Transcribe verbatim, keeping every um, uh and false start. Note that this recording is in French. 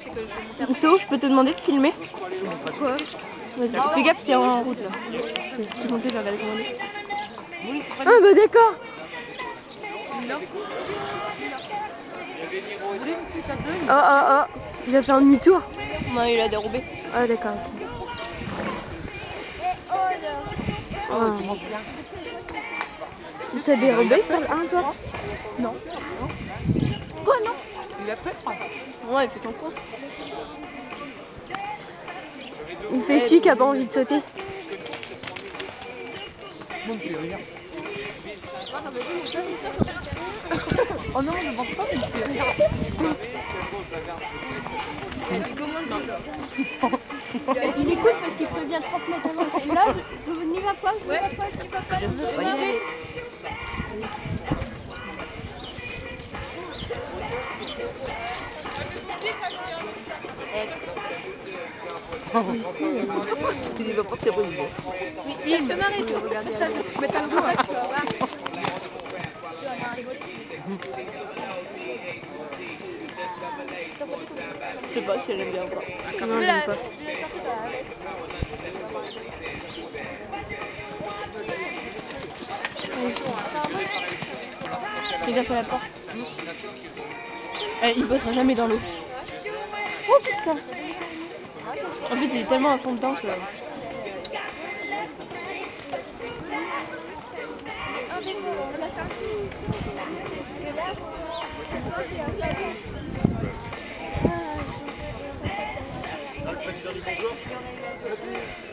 c'est que je vais monter après. So, je peux te demander de filmer? Quoi? Vas-y, fais gaffe, c'est en route là. Je vais monter, je vais regarder comment on est. Ah bah d'accord. Oh oh oh, il a fait un demi-tour. Non, il a dérobé. Ah d'accord, ok. Oh. T'as dérobé sur le un toi? Non. Quoi, non? Il a fait? Ouais, il fait son coup. Il fait celui qui a pas envie de sauter. Oh non, ne vente pas, il fait rien. Il écoute parce qu'il prévient trente mètres avant. Et là, je, je n'y vais pas, je n'y vais pas, je n'y vais pas. Je veux pas y aller. Tu n'y vas pas, c'est pas une bonne. Mais il me fait marrer, tu regardes. Mais t'as le droit, tu vas voir. Je sais pas si elle aime bien ou pas. Non, j'aime pas. Fais gaffe à la porte. Eh, il bossera jamais dans l'eau. Oh putain. En fait, il est tellement à fond dedans que... Le président du Congo.